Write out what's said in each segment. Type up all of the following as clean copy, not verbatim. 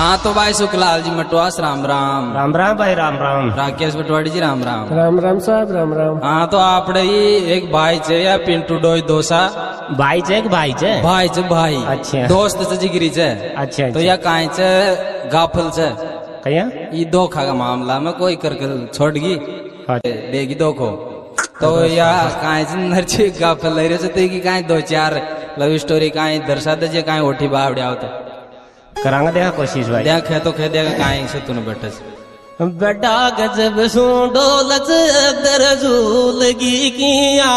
हाँ तो भाई सुखलाल जी मटवास राम राम। राम राम भाई राम राम। राकेश बटवाड़ी जी राम राम। राम राम साहब राम राम। हाँ तो आपड़े एक भाई छे या पिंटू डोई दोसा भाई छे भाई छे भाई अच्छा दोस्त से जिगरी छे अच्छा तो या काई छे गाफल छे कहिया ये धोखा का मामला में कोई करके छोड़ गई देगी धोखो तो या काई नरची गाफल ले रहे थे कि काई दो चार लव स्टोरी काई दर्शा दे काई ओठी बावड़िया होता करांगा देखा कोशिश भाई देखे तो खे देगा काई से तूने बैठे बेटा गजब सो डोलच दर झूलगी किया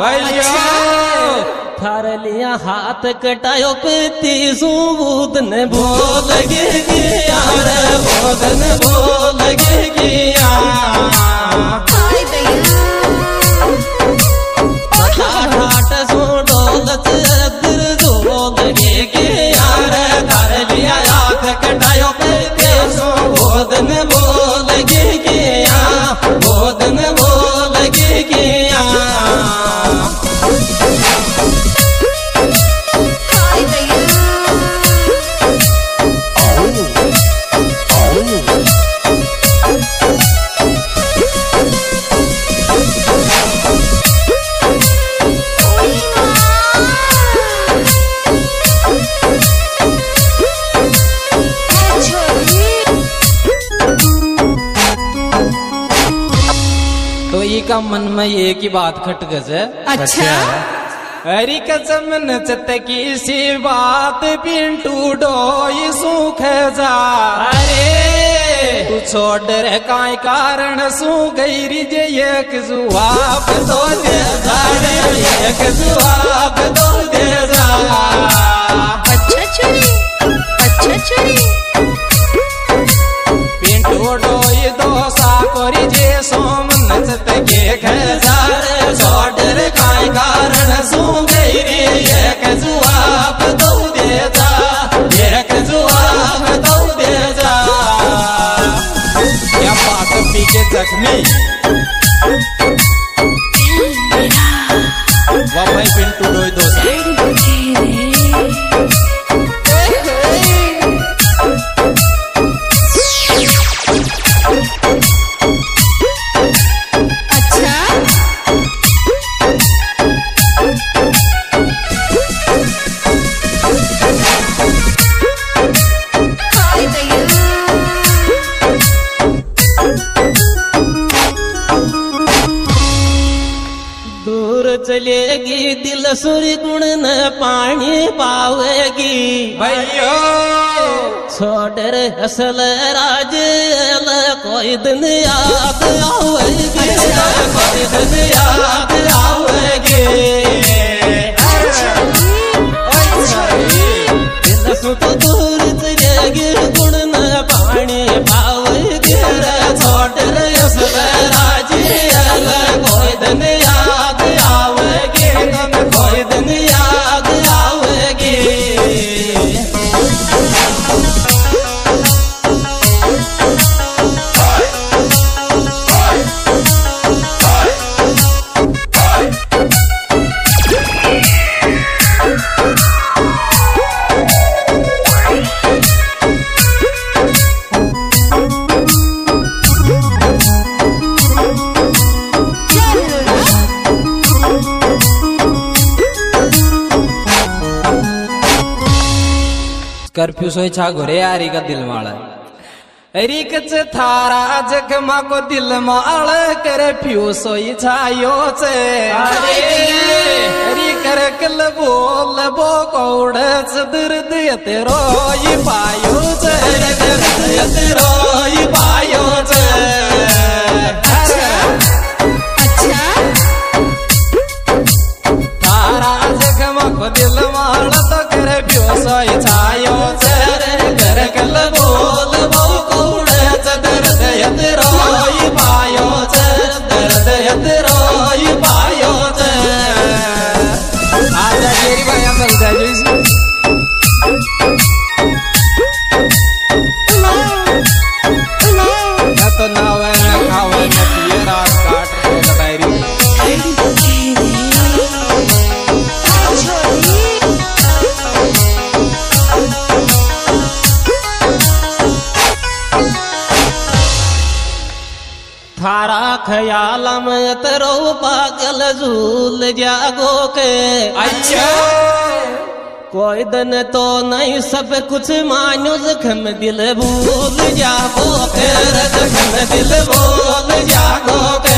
थार लिया हाथ कटायो पीती सूद ने बोलगी किया रे बोदन बोलगी किया ठाट सो डोलच दर झूलगी किया रे थार लिया हाथ कटायो पीती सूद ने बोलगी किया बोदन बोलगी किया का मन में ये की बात खट गए अच्छा हरी कसम चत की सी बात पिंटू डोई सूख जा अरे तू छोड़ रे काय कारण सू गईरी जे एक जवाब दो दे जा रे एक जवाब दो दे जा अच्छा चुरी पिंटू डोई दोसा करी जे सोम नचत के घर छोड़ रे काय कारण सू गईरी एक जवाब दो दे जा एक जवाब दो दे जा या बात पी के जख्मी वाह भाई पिंटू डोई दोसा चलेगी दिल सुरी गुण न पानी पावेगी भैया छोड़ रे असल राज कोई दिन याद आवेगी कोई दिन याद आवेगी दिल सु तो दूर चलेगी गुण न पानी पावेगी छोड़ रे असल राज कोई दिन याद कोई दिन याद आवेगी कर्फ्यू सोई छा घोरे यारी का दिल माल अरी कच थारा जगमा को दिल माल कर्फ्यू सोई छायो से अरी कर कल बोल बो कौड़ दर्द तेरो ये पायो से तेरो ये पायो से थारा जगमा को दिल माल तो कर्फ्यू सोई छायो कर कल बोल बो कौड़ दर्द रोई पायो दर्द रोई पायो आजा तेरी भाई मिलता है ना तो नावे न खावे न पिए रात काट रहे डायरी ख्याल में तेरो पागल झूल जागो के। अच्छा कोई दिन तो नहीं सब कुछ मानो जख्म दिल भूल जागो के। जख्म दिल भूल जागो के।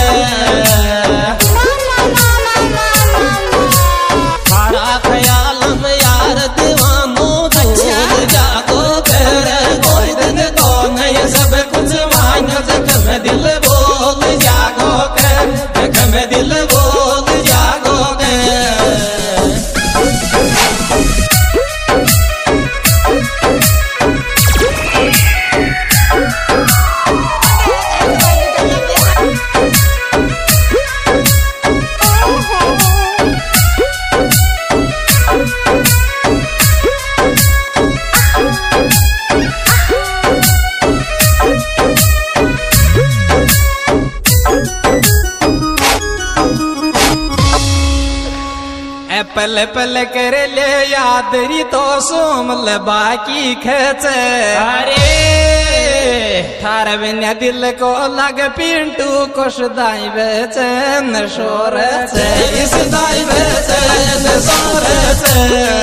सारा ख्याल में यार दीवानो झूल जागो के। कोई दिन तो नहीं सब कुछ मानो जख्म दिल भूल जागो के। जख्म दिल भूल जागो के। पल पल कर ले याद री तो सोमल बाकी खच। अरे थार बिना दिल को लग पिंटू कुछ दाई बेचैन शोर से। इस दाई बेचैन शोर से।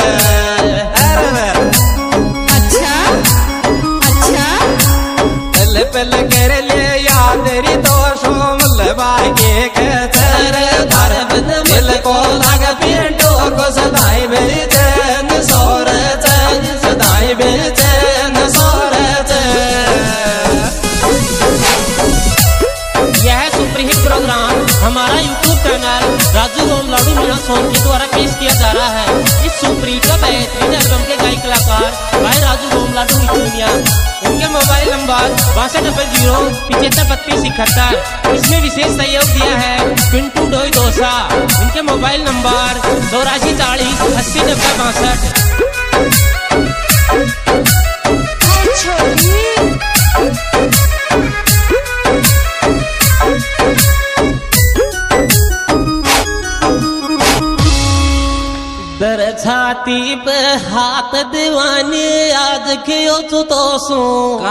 अच्छा अच्छा पल पल कर ले याद री तो सोमल बाकी खच। थार बिना दिल को लग पिंटू को सदाई बेचैन शोर से। सदाई बेचैन शोर से। यह सुपरहिट प्रोग्राम हमारा YouTube channel Raju Om Ladu Meena song के द्वारा पेश किया जा रहा है। इस सुपरहिट का बेहतरीन एल्बम के गायक कलाकार भाई राजू ओम लाडू मिचुनिया। उनके मोबाइल नंबर 6200-753271। इसमें विशेष सहयोग दिया है पिंटू डोई डोसा। उनके मोबाइल नंबर 8440-809062। दर छाती पे हाथ दीवानी आज क्यों तो सो।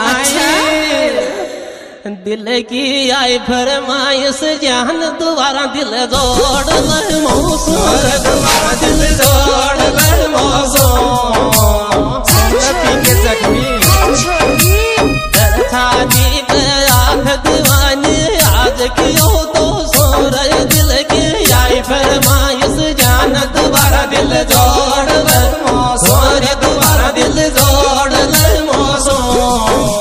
दिल की आई फरमाइश जान दोबारा दिल जोड़ ले मौसम। दोबारा दिल जोड़ ले मौसम। दर छाती पे हाथ दीवानी आज क्यों तो सो रहे। दिल की आई फरमाइश जान दोबारा दिल जोड़ ले मौसम। दोबारा दिल जोड़ ले मौसम।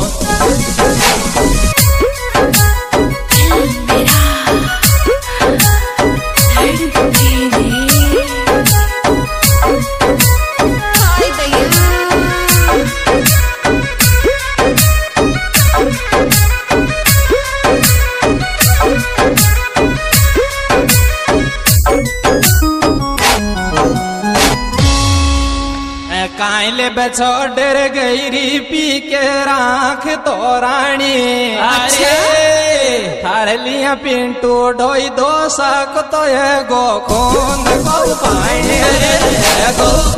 काइले बछो डर गई री पी के राख तो रानी। अच्छा थार लिया पिंटू ढोई दो सक तो ये गो खून को पानी। गो